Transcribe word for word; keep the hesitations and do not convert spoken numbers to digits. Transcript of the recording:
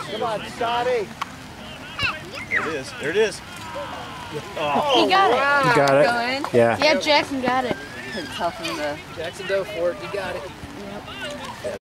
Come on, Scotty. There it is. There it is. Oh, he got wow. it. You got it? Go in? Yeah. Yeah, Jackson got it. Couldn't tell from the Jackson Doe for it. You got it. Yep.